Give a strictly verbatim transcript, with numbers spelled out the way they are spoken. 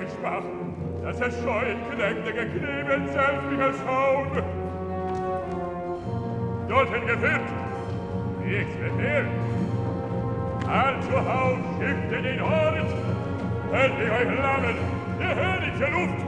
schwach, dass er scheuen Knechte geknebelt selbstiger Schaun. Dorthin geführt, Wegs Befehl. All zu Haus schickt in den Ort, hält ihr euch Flammen, ihr hört die Luft.